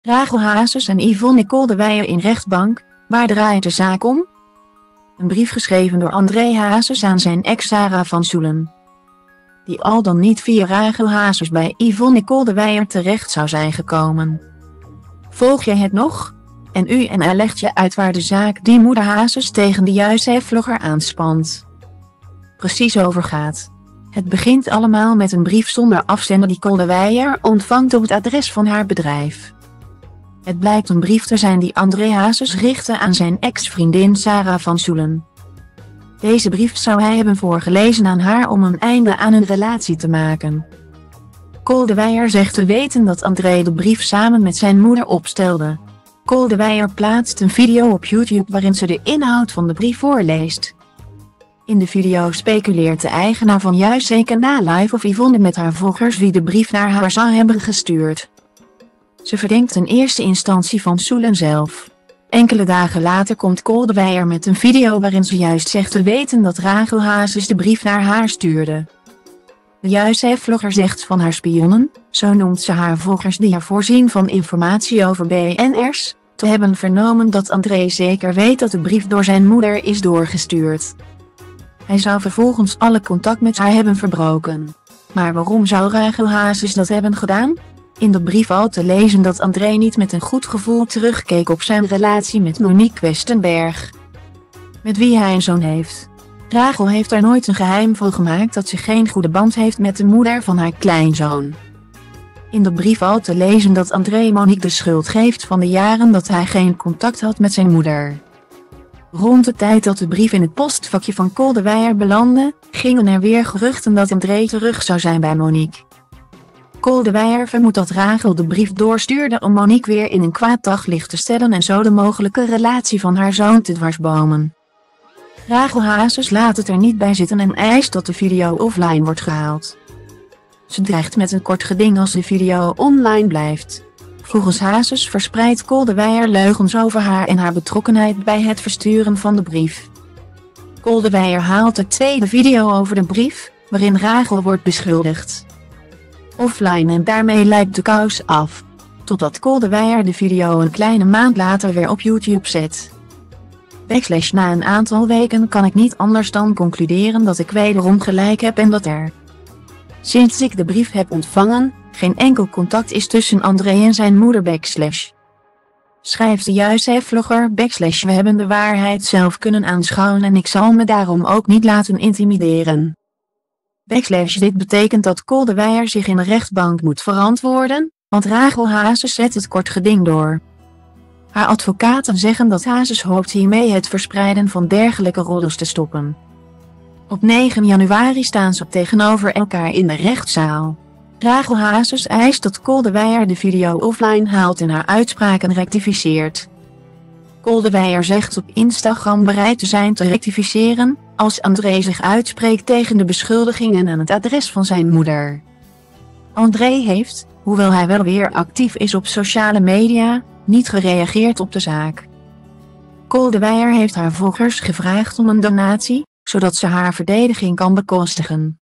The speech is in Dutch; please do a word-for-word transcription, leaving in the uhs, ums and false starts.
Rachel Hazes en Yvonne Koldewijer in rechtbank, waar draait de zaak om? Een brief geschreven door André Hazes aan zijn ex Sarah van Soelen, die al dan niet via Rachel Hazes bij Yvonne Koldewijer terecht zou zijn gekomen. Volg je het nog? En U N L legt je uit waar de zaak die moeder Hazes tegen de Juist-vlogger aanspant precies over gaat. Het begint allemaal met een brief zonder afzender die Koldewijer ontvangt op het adres van haar bedrijf. Het blijkt een brief te zijn die André Hazes richtte aan zijn ex-vriendin Sarah van Soelen. Deze brief zou hij hebben voorgelezen aan haar om een einde aan hun relatie te maken. Koldewijer zegt te weten dat André de brief samen met zijn moeder opstelde. Koldewijer plaatst een video op YouTube waarin ze de inhoud van de brief voorleest. In de video speculeert de eigenaar van Juist zeker na live of Yvonne met haar volgers wie de brief naar haar zou hebben gestuurd. Ze verdenkt in eerste instantie van Soelen zelf. Enkele dagen later komt Koldewijer met een video waarin ze juist zegt te weten dat Rachel Hazes de brief naar haar stuurde. De Juist-vlogger zegt van haar spionnen, zo noemt ze haar volgers die haar voorzien van informatie over B N R's, te hebben vernomen dat André zeker weet dat de brief door zijn moeder is doorgestuurd. Hij zou vervolgens alle contact met haar hebben verbroken. Maar waarom zou Rachel Hazes dat hebben gedaan? In de brief valt te lezen dat André niet met een goed gevoel terugkeek op zijn relatie met Monique Questenberg, met wie hij een zoon heeft. Rachel heeft er nooit een geheim van gemaakt dat ze geen goede band heeft met de moeder van haar kleinzoon. In de brief valt te lezen dat André Monique de schuld geeft van de jaren dat hij geen contact had met zijn moeder. Rond de tijd dat de brief in het postvakje van Koldewijer belandde, gingen er weer geruchten dat André terug zou zijn bij Monique. Koldewijer vermoedt dat Rachel de brief doorstuurde om Monique weer in een kwaad daglicht te stellen en zo de mogelijke relatie van haar zoon te dwarsbomen. Rachel Hazes laat het er niet bij zitten en eist dat de video offline wordt gehaald. Ze dreigt met een kort geding als de video online blijft. Volgens Hazes verspreidt Koldewijer leugens over haar en haar betrokkenheid bij het versturen van de brief. Koldewijer haalt de tweede video over de brief, waarin Rachel wordt beschuldigd, offline en daarmee lijkt de kous af. Totdat Koldewijer de video een kleine maand later weer op YouTube zet. Backslash na een aantal weken kan ik niet anders dan concluderen dat ik wederom gelijk heb en dat er, sinds ik de brief heb ontvangen, geen enkel contact is tussen André en zijn moeder backslash. Schrijft de Juist-vlogger backslash we hebben de waarheid zelf kunnen aanschouwen en ik zal me daarom ook niet laten intimideren. Backslash dit betekent dat Koldewijer zich in de rechtbank moet verantwoorden, want Rachel Hazes zet het kort geding door. Haar advocaten zeggen dat Hazes hoopt hiermee het verspreiden van dergelijke roddels te stoppen. Op negen januari staan ze tegenover elkaar in de rechtszaal. Rachel Hazes eist dat Koldewijer de video offline haalt en haar uitspraken rectificeert. Koldewijer zegt op Instagram bereid te zijn te rectificeren, als André zich uitspreekt tegen de beschuldigingen aan het adres van zijn moeder. André heeft, hoewel hij wel weer actief is op sociale media, niet gereageerd op de zaak. Koldewijer heeft haar volgers gevraagd om een donatie, zodat ze haar verdediging kan bekostigen.